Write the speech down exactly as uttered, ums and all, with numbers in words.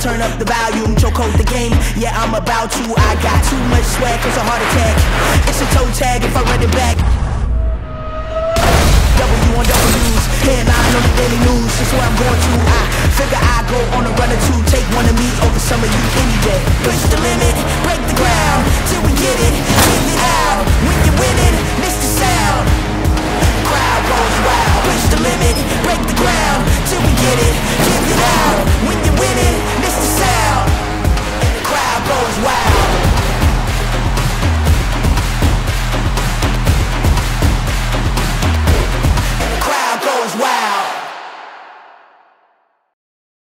turn up the volume, choke hold the game, yeah I'm about to. I got too much swag cause a heart attack. It's a toe tag if I run it back. W on W's, headline on the daily news, that's where I'm going to. I figure I go on a run or two, take one of me over some of you any day. Push the limit,